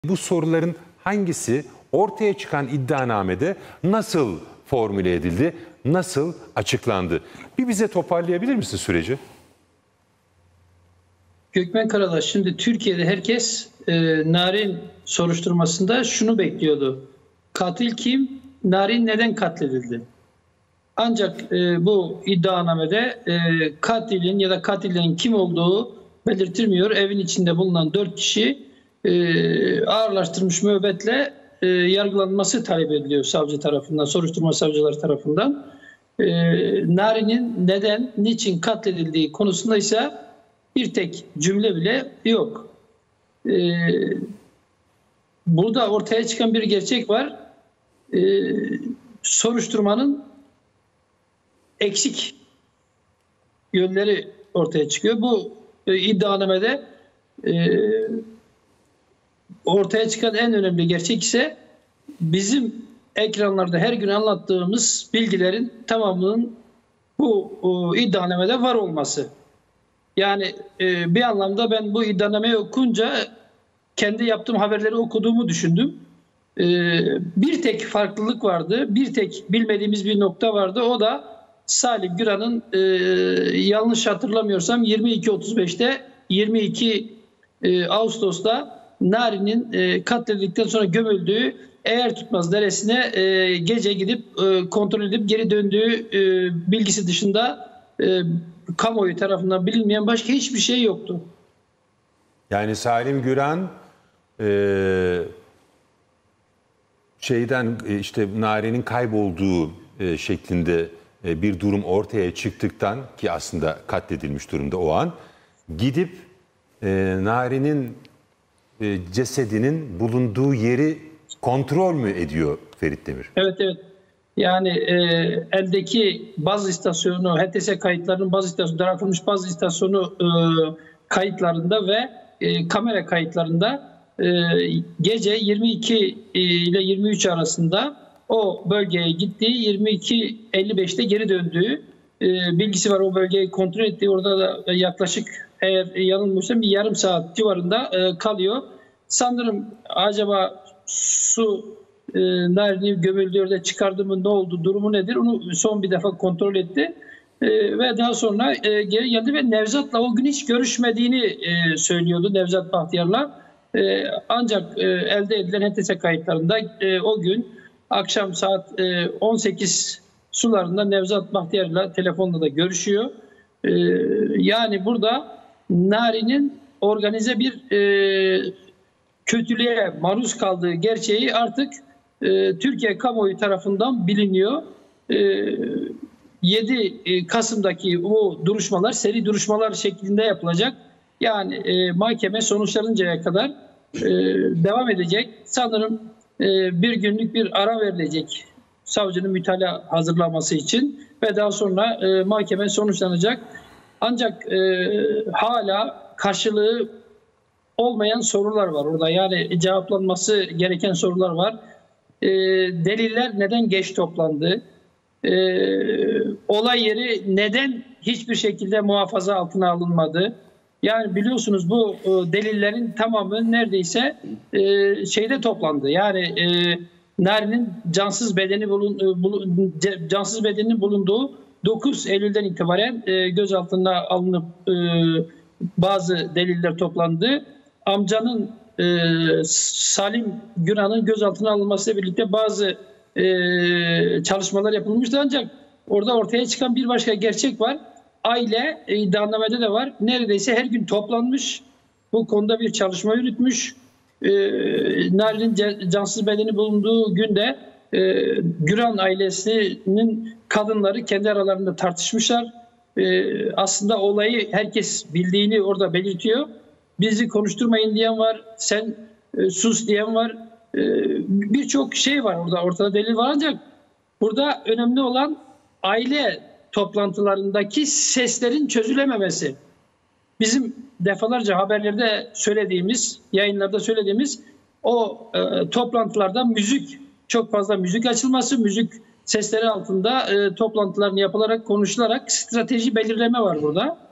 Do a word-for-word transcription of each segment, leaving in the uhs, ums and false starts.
Bu soruların hangisi ortaya çıkan iddianamede nasıl formüle edildi, nasıl açıklandı? Bir bize toparlayabilir misin süreci? Gökmen Karadaş, şimdi Türkiye'de herkes e, Narin soruşturmasında şunu bekliyordu. Katil kim? Narin neden katledildi? Ancak e, bu iddianamede e, katilin ya da katillerin kim olduğu belirtilmiyor. Evin içinde bulunan dört kişi e, ağırlaştırılmış müebbetle e, yargılanması talep ediliyor savcı tarafından, soruşturma savcıları tarafından. E, Narin'in neden, niçin katledildiği konusunda ise bir tek cümle bile yok. E, burada ortaya çıkan bir gerçek var. E, soruşturmanın eksik yönleri ortaya çıkıyor. Bu e, iddianamede e, ortaya çıkan en önemli gerçek ise bizim ekranlarda her gün anlattığımız bilgilerin tamamının bu o, iddianamede var olması. Yani e, bir anlamda ben bu iddianameyi okunca kendi yaptığım haberleri okuduğumu düşündüm. E, bir tek farklılık vardı, bir tek bilmediğimiz bir nokta vardı. O da Salih Güran'ın e, yanlış hatırlamıyorsam yirmi iki otuz beşte yirmi iki e, Ağustos'ta Narin'in e, katledildikten sonra gömüldüğü Eğertutmaz Deresi'ne e, gece gidip e, kontrol edip geri döndüğü e, bilgisi dışında e, kamuoyu tarafından bilinmeyen başka hiçbir şey yoktu. Yani Salim Güran e, şeyden e, işte Narin'in kaybolduğu e, şeklinde e, bir durum ortaya çıktıktan, ki aslında katledilmiş durumda o an, gidip e, Narin'in e, cesedinin bulunduğu yeri kontrol mü ediyor Ferit Demir? Evet, evet. Yani e, eldeki baz istasyonu, H T S kayıtlarının baz istasyonu, daraltılmış baz istasyonu e, kayıtlarında ve e, kamera kayıtlarında e, gece yirmi iki ile yirmi üç arasında o bölgeye gittiği, yirmi iki elli beşte geri döndüğü e, bilgisi var. O bölgeyi kontrol ettiği, orada da yaklaşık, eğer yanılmıyorsam bir yarım saat civarında e, kalıyor. Sanırım acaba su e, Narin'in gömüldüğü yerde çıkardı mı, ne oldu, durumu nedir, onu son bir defa kontrol etti. E, ve daha sonra e, geri geldi ve Nevzat'la o gün hiç görüşmediğini e, söylüyordu, Nevzat Bahtiyar'la. E, ancak e, elde edilen H T S kayıtlarında e, o gün akşam saat e, on sekiz sularında Nevzat Bahtiyar'la telefonla da görüşüyor. E, yani burada Narin'in organize bir e, kötülüğe maruz kaldığı gerçeği artık e, Türkiye kamuoyu tarafından biliniyor. E, yedi Kasım'daki o duruşmalar seri duruşmalar şeklinde yapılacak. Yani e, mahkeme sonuçlanıncaya kadar e, devam edecek. Sanırım e, bir günlük bir ara verilecek savcının mütalaa hazırlaması için ve daha sonra e, mahkeme sonuçlanacak. Ancak e, hala karşılığı olmayan sorular var orada. Yani cevaplanması gereken sorular var. E, deliller neden geç toplandı? E, olay yeri neden hiçbir şekilde muhafaza altına alınmadı? Yani biliyorsunuz bu e, delillerin tamamı neredeyse e, şeyde toplandı. Yani e, Narin'in cansız bedeni bulun, e, bulun, cansız bedeninin bulunduğu dokuz Eylül'den itibaren e, gözaltına alınıp e, bazı deliller toplandı. Amcanın e, Salim Güran'ın gözaltına alınmasıyla birlikte bazı e, çalışmalar yapılmıştı, ancak orada ortaya çıkan bir başka gerçek var. Aile e, iddianamede de var. Neredeyse her gün toplanmış. Bu konuda bir çalışma yürütmüş. E, Narin'in cansız bedeni bulunduğu günde e, Güran ailesinin kadınları kendi aralarında tartışmışlar. E, aslında olayı herkes bildiğini orada belirtiyor. Bizi konuşturmayın diyen var, sen e, sus diyen var. E, Birçok şey var orada, ortada delil var, ancak burada önemli olan aile toplantılarındaki seslerin çözülememesi. Bizim defalarca haberlerde söylediğimiz, yayınlarda söylediğimiz o e, toplantılarda müzik, çok fazla müzik açılması, müzik sesleri altında e, toplantıların yapılarak, konuşularak strateji belirleme var burada.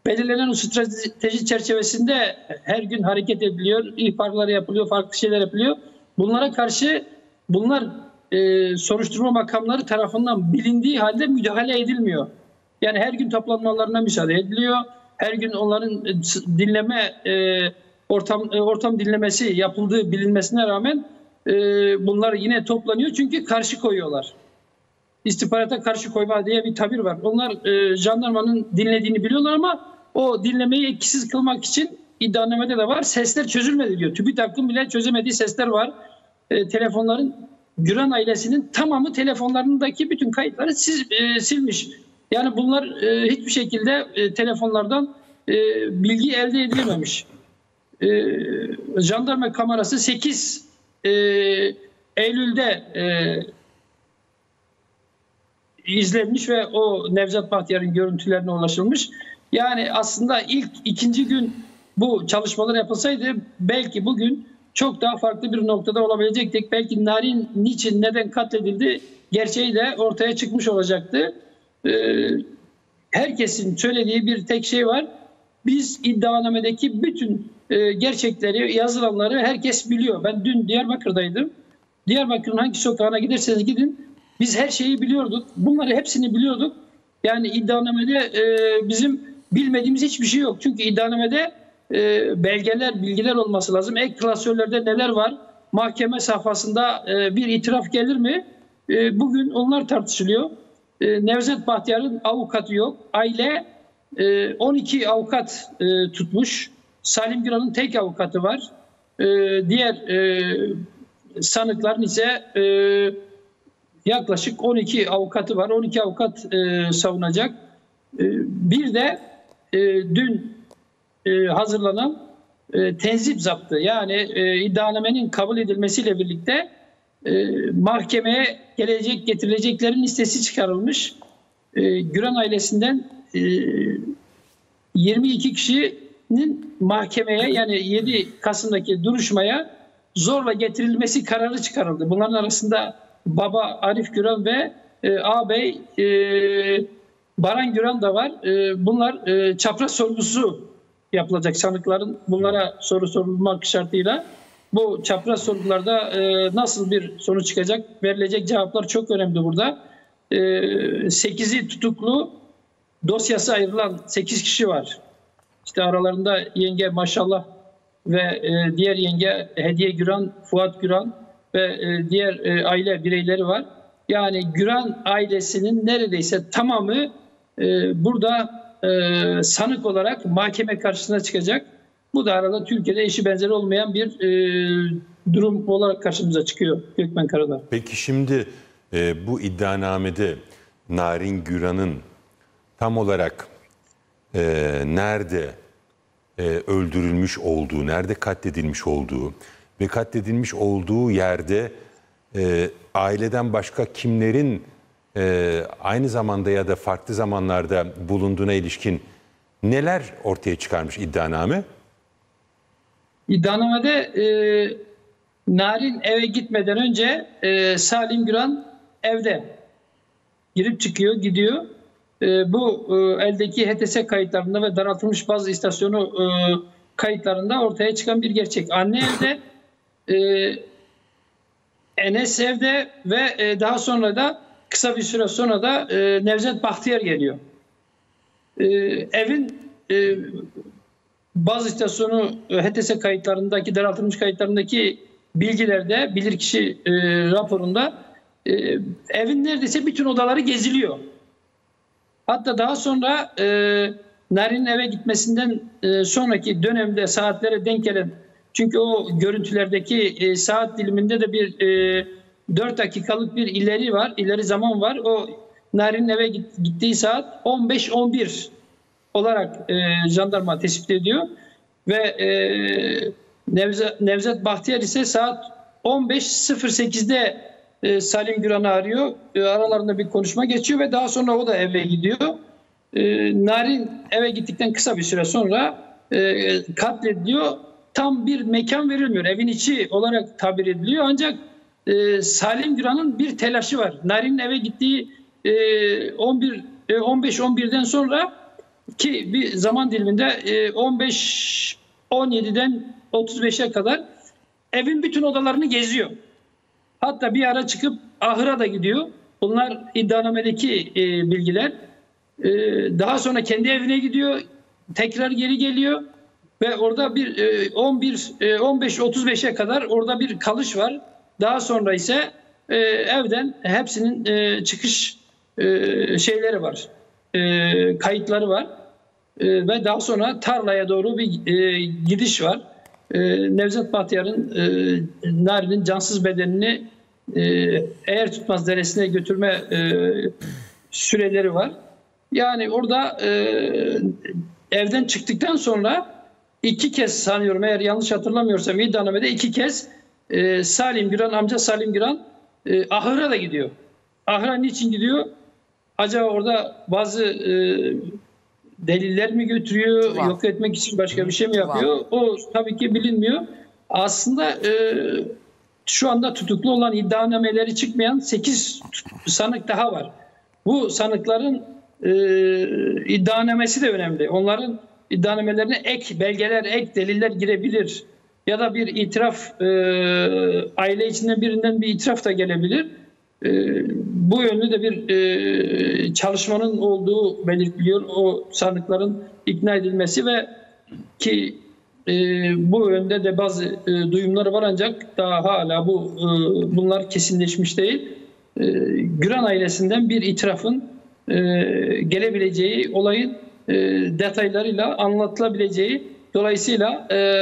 belirlenen o strateji çerçevesinde her gün hareket ediliyor, ihbarlar yapılıyor, farklı şeyler yapılıyor. Bunlara karşı bunlar e, soruşturma makamları tarafından bilindiği halde müdahale edilmiyor. Yani her gün toplanmalarına müsaade ediliyor. Her gün onların dinleme e, ortam e, ortam dinlemesi yapıldığı bilinmesine rağmen e, bunlar yine toplanıyor çünkü karşı koyuyorlar. İstihbarata karşı koyma diye bir tabir var. Onlar e, jandarmanın dinlediğini biliyorlar ama o dinlemeyi etkisiz kılmak için iddianamede de var. Sesler çözülmedi diyor. TÜBİTAK'ın bile çözemediği sesler var. E, telefonların Güran ailesinin tamamı telefonlarındaki bütün kayıtları siz, e, silmiş. Yani bunlar e, hiçbir şekilde e, telefonlardan e, bilgi elde edilememiş. E, jandarma kamerası sekiz e, Eylül'de e, izlenmiş ve o Nevzat Bahtiyar'ın görüntülerine ulaşılmış. Yani aslında ilk ikinci gün bu çalışmalar yapılsaydı belki bugün çok daha farklı bir noktada olabilecektik. Belki Narin niçin, neden katledildi gerçeği de ortaya çıkmış olacaktı. Ee, herkesin söylediği bir tek şey var. Biz iddianamedeki bütün e, gerçekleri, yazılanları herkes biliyor. Ben dün Diyarbakır'daydım. Diyarbakır'ın hangi sokağına giderseniz gidin, biz her şeyi biliyorduk. Bunları hepsini biliyorduk. Yani iddianamede e, bizim bilmediğimiz hiçbir şey yok. Çünkü iddianamede e, belgeler, bilgiler olması lazım. Ek klasörlerde neler var? Mahkeme safhasında e, bir itiraf gelir mi? E, bugün onlar tartışılıyor. E, Nevzat Bahtiyar'ın avukatı yok. Aile e, on iki avukat e, tutmuş. Salim Güran'ın tek avukatı var. E, diğer e, sanıkların ise e, yaklaşık on iki avukatı var. on iki avukat e, savunacak. E, bir de e, dün e, hazırlanan e, tenzip zaptı, yani e, iddianamenin kabul edilmesiyle birlikte e, mahkemeye gelecek getirileceklerin listesi çıkarılmış. E, Güran ailesinden e, yirmi iki kişinin mahkemeye, yani yedi Kasım'daki duruşmaya zorla getirilmesi kararı çıkarıldı. Bunların arasında baba Arif Güran ve e, ağabey e, Baran Güran da var. E, bunlar e, çapraz sorgusu yapılacak sanıkların, bunlara soru sorulmak şartıyla. Bu çapraz sorgularda e, nasıl bir sonuç çıkacak? Verilecek cevaplar çok önemli burada. E, sekizi tutuklu, dosyası ayrılan sekiz kişi var. İşte aralarında yenge Maşallah ve e, diğer yenge Hediye Güran, Fuat Güran ve e, diğer e, aile bireyleri var. Yani Güran ailesinin neredeyse tamamı e, burada e, sanık olarak mahkeme karşısına çıkacak. Bu da arada Türkiye'de eşi benzeri olmayan bir e, durum olarak karşımıza çıkıyor Gökmen Karadağ. Peki şimdi e, bu iddianamede Narin Güran'ın tam olarak e, nerede e, öldürülmüş olduğu, nerede katledilmiş olduğu ve katledilmiş olduğu yerde e, aileden başka kimlerin e, aynı zamanda ya da farklı zamanlarda bulunduğuna ilişkin neler ortaya çıkarmış iddianame? İddianamede e, Narin eve gitmeden önce e, Salim Güran evde girip çıkıyor, gidiyor. E, bu e, eldeki H T S kayıtlarında ve daraltılmış baz istasyonu e, kayıtlarında ortaya çıkan bir gerçek. Anne evde, e, Enes evde ve e, daha sonra da kısa bir süre sonra da e, Nevzat Bahtiyar geliyor. E, evin e, baz istasyonu H T S kayıtlarındaki, daraltılmış kayıtlarındaki bilgilerde, bilirkişi e, raporunda e, evin neredeyse bütün odaları geziliyor. Hatta daha sonra e, Narin'in eve gitmesinden e, sonraki dönemde saatlere denk gelen, çünkü o görüntülerdeki e, saat diliminde de bir e, dört dakikalık bir ileri var, ileri zaman var. O Narin'in eve git, gittiği saat on beş on bir olarak e, jandarma tespit ediyor ve e, Nevzat, Nevzat Bahtiyar ise saat on beş sıfır sekizde e, Salim Güran'ı arıyor. E, aralarında bir konuşma geçiyor ve daha sonra o da eve gidiyor. E, Narin eve gittikten kısa bir süre sonra e, katlediliyor. Tam bir mekan verilmiyor. Evin içi olarak tabir ediliyor. Ancak e, Salim Güran'ın bir telaşı var. Narin'in eve gittiği e, on bir on beş on birden sonra ki bir zaman diliminde e, on beş on yediden otuz beşe kadar evin bütün odalarını geziyor. Hatta bir ara çıkıp ahıra da gidiyor. Bunlar iddianamedeki e, bilgiler. E, daha sonra kendi evine gidiyor. Tekrar geri geliyor. Ve orada bir e, on bir on beş otuz beşe kadar orada bir kalış var. Daha sonra ise e, evden hepsinin e, çıkış e, şeyleri var. E, kayıtları var. E, ve daha sonra tarlaya doğru bir e, gidiş var. E, Nevzat Bahtiyar'ın e, Nari'nin cansız bedenini e, eğer tutmaz deresine götürme e, süreleri var. Yani orada e, evden çıktıktan sonra iki kez sanıyorum, eğer yanlış hatırlamıyorsam iddianamede iki kez e, Salim Güran, amca Salim Güran e, ahıra da gidiyor. Ahıra niçin gidiyor? Acaba orada bazı e, deliller mi götürüyor, Var. yok etmek için başka bir şey mi yapıyor? Var. O tabii ki bilinmiyor. Aslında e, şu anda tutuklu olan iddianameleri çıkmayan sekiz sanık daha var. Bu sanıkların e, iddianamesi de önemli. Onların iddianamelerine ek belgeler, ek deliller girebilir. Ya da bir itiraf, e, aile içinden birinden bir itiraf da gelebilir. E, bu yönlü de bir e, çalışmanın olduğu belirtiliyor. O sanıkların ikna edilmesi ve ki e, bu yönde de bazı e, duyumlar var, ancak daha hala bu e, bunlar kesinleşmiş değil. E, Güran ailesinden bir itirafın e, gelebileceği, olayın e, detaylarıyla anlatılabileceği, dolayısıyla e,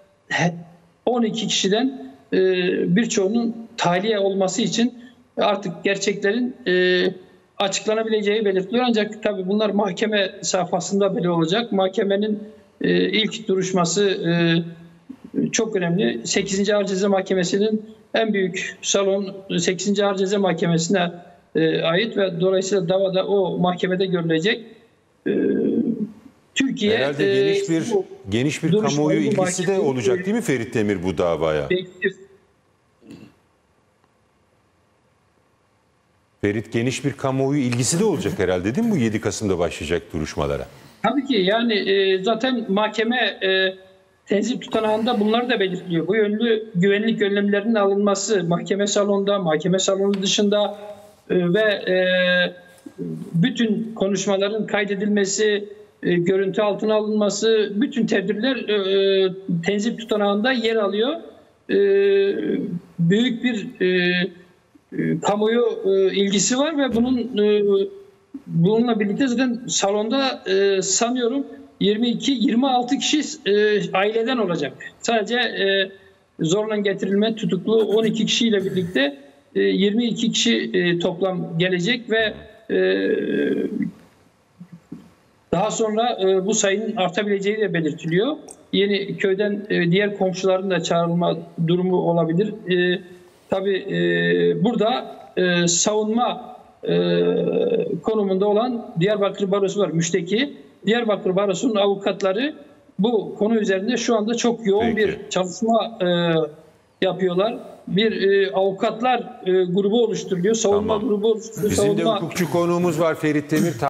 on iki kişiden e, birçoğunun tahliye olması için artık gerçeklerin e, açıklanabileceği belirtiliyor. Ancak tabii bunlar mahkeme safhasında belli olacak. Mahkemenin e, ilk duruşması e, çok önemli. sekizinci Ağır Ceza Mahkemesi'nin en büyük salon sekizinci Ağır Ceza Mahkemesi'ne e, ait ve dolayısıyla davada o mahkemede görülecek. E, Türkiye herhalde e, geniş bir geniş bir kamuoyu ilgisi de olacak değil mi Ferit Demir bu davaya? Ferit, geniş bir kamuoyu ilgisi de olacak herhalde değil mi bu yedi Kasım'da başlayacak duruşmalara? Tabii ki, yani e, zaten mahkeme e, tenzih tutanağında bunlar da belirtiliyor. Bu yönlü güvenlik önlemlerinin alınması mahkeme salonunda, mahkeme salonu dışında e, ve e, bütün konuşmaların kaydedilmesi, e, görüntü altına alınması, bütün tedbirler e, tenzih tutanağında yer alıyor. E, büyük bir e, kamuoyu e, ilgisi var ve bunun e, bununla birlikte zaten salonda e, sanıyorum yirmi iki yirmi altı kişi e, aileden olacak. Sadece e, zorla getirilme tutuklu on iki kişiyle birlikte e, yirmi iki kişi e, toplam gelecek ve e, daha sonra e, bu sayının artabileceği de belirtiliyor. Yeni köyden e, diğer komşuların da çağrılma durumu olabilir. E, tabii e, burada e, savunma e, konumunda olan Diyarbakır Barosu var, müşteki. Diyarbakır Barosu'nun avukatları bu konu üzerinde şu anda çok yoğun Peki. bir çalışma e, yapıyorlar. Bir e, avukatlar e, grubu oluşturuluyor, savunma Tamam. grubu oluşturuluyor. Bizim de savunma... hukukçu konuğumuz var Ferit Demir.